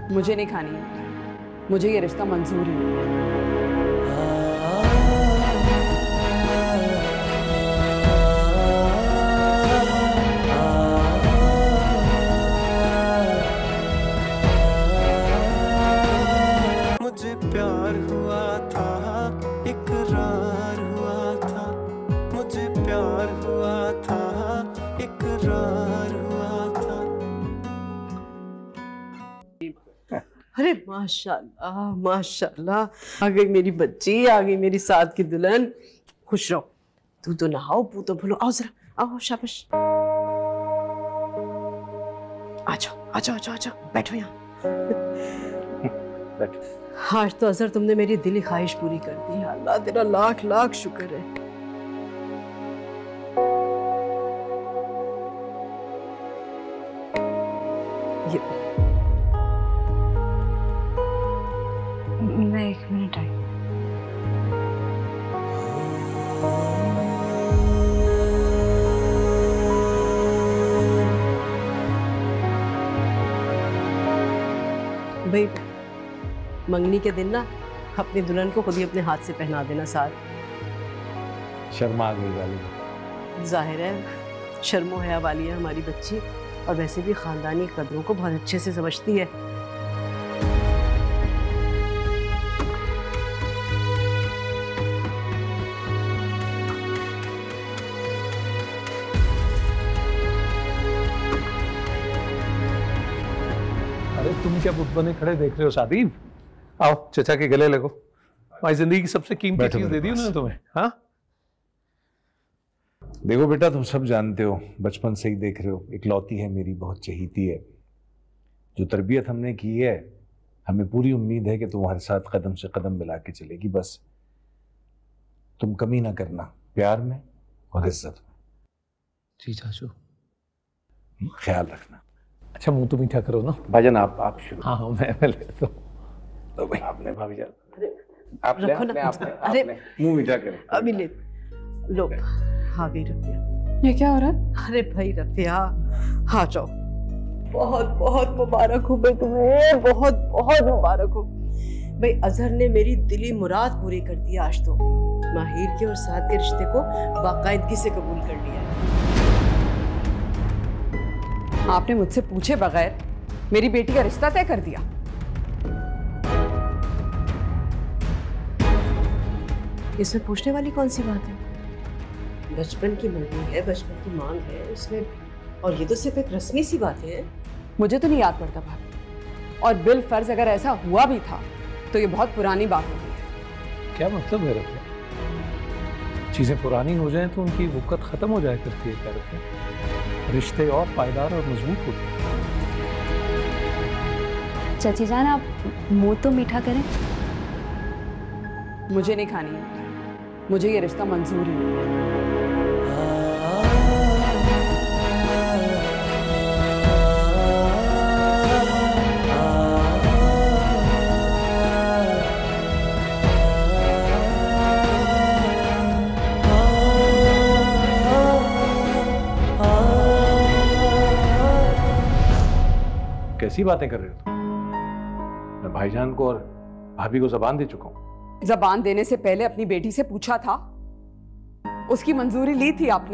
मुझे नहीं खानी है, मुझे ये रिश्ता मंजूर ही नहीं है। मुझे प्यार हुआ था, इकरार हुआ था, मुझे प्यार हुआ था, इकरार हुआ था। अरे माशाल्लाह माशाल्लाह, आ गई मेरी बच्ची, आ गई मेरी साथ की दुल्हन। खुश रहो, तू तो नहाओ, पू तो भूलो। आओ जरा, आओ, शाबाश। आ जाओ आ जाओ आ जाओ आ जाओ, बैठो यहाँ। आज तो अजहर तुमने मेरी दिली ख्वाहिश पूरी कर दी। अल्लाह तेरा लाख लाख शुक्र है। ये मैं 1 मिनट आई। भाई मंगनी के दिन ना अपनी दुल्हन को खुद ही अपने हाथ से पहना देना साथ। शर्मा आ गई वाली। जाहिर है शर्मो हया वाली है हमारी बच्ची, और वैसे भी खानदानी कदरों को बहुत अच्छे से समझती है। अरे तुम क्या बुत बने खड़े देख रहे हो सादीब? आओ चचा के गले लगो। भाई जिंदगी की सबसे कीमती चीज दे दी उन्होंने तुम्हें। हाँ देखो बेटा, तुम सब जानते हो, बचपन से ही देख रहे हो, इकलौती है मेरी, बहुत चहीती है। जो तरबियत हमने की है, हमें पूरी उम्मीद है कि तुम्हारे साथ कदम से कदम मिला के चलेगी। बस तुम कमी ना करना प्यार में और इज्जत में। जी चाचू, ख्याल रखना। अच्छा मुंह तो मीठा करो ना भाईजान। आप शुरू। हाँ हाँ मैं लेता हूँ। तो भाई आपने भाभी जान, रखो ना। अरे मुंह मीठा करो। अभी ले लो। हाँ गई रफिया। ये क्या हो रहा है? अरे भाई रफिया, हाँ जाओ। बहुत बहुत मुबारक हो भाई तुम्हें, बहुत बहुत मुबारक हो भाई। अजहर ने मेरी दिली मुराद पूरी कर दी आज तो। माहिर के और साथ के रिश्ते को बाकायदगी से कबूल कर लिया। आपने मुझसे पूछे बगैर मेरी बेटी का रिश्ता तय कर दिया। इसमें पूछने वाली कौन सी बात है? बचपन की मंगनी है, बचपन की मांग है इसमें, और ये तो सिर्फ एक रस्मी सी बात है। मुझे तो नहीं याद पड़ता भाभी, और बिल फर्ज अगर ऐसा हुआ भी था तो ये बहुत पुरानी बात हो गई है। क्या मतलब है रफिया? चीजें पुरानी हो जाएं तो उनकी वक़्त खत्म हो जाया करती है। क्या रफिया, रिश्ते और पायदार और मजबूत होते हैं। चाची जान आप मुंह तो मीठा करें। मुझे नहीं खानी है, मुझे ये रिश्ता मंजूर ही नहीं है। कैसी बातें कर रहे हो तुम? मैं भाईजान को और भाभी को जबान दे चुका हूं। जबान देने से पहले अपनी बेटी से पूछा था, उसकी मंजूरी ली थी आपने?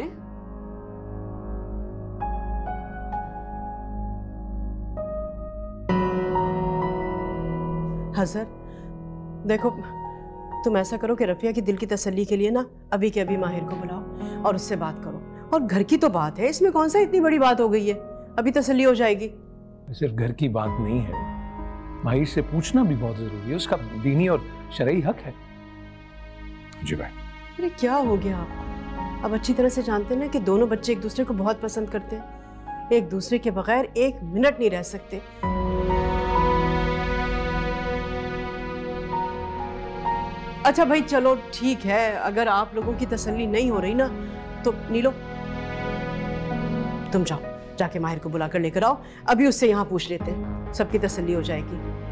हजर देखो, तुम ऐसा करो कि रफिया की दिल की तसल्ली के लिए ना अभी के अभी माहिर को बुलाओ और उससे बात करो। और घर की तो बात है, इसमें कौन सा इतनी बड़ी बात हो गई है, अभी तसल्ली हो जाएगी। सिर्फ घर की बात नहीं है, माहिर से पूछना भी बहुत जरूरी है। उसका दीनी और शरई हक है। जी भाई। अरे क्या हो गया आपको? अब अच्छी तरह से जानते हैं ना कि दोनों बच्चे एक दूसरे को बहुत पसंद करते हैं, एक दूसरे के बगैर 1 मिनट नहीं रह सकते। अच्छा भाई चलो ठीक है, अगर आप लोगों की तसल्ली नहीं हो रही ना तो नीलो तुम जाओ, जाके माहिर को बुलाकर लेकर आओ, अभी उससे यहाँ पूछ लेते हैं, सबकी तसल्ली हो जाएगी।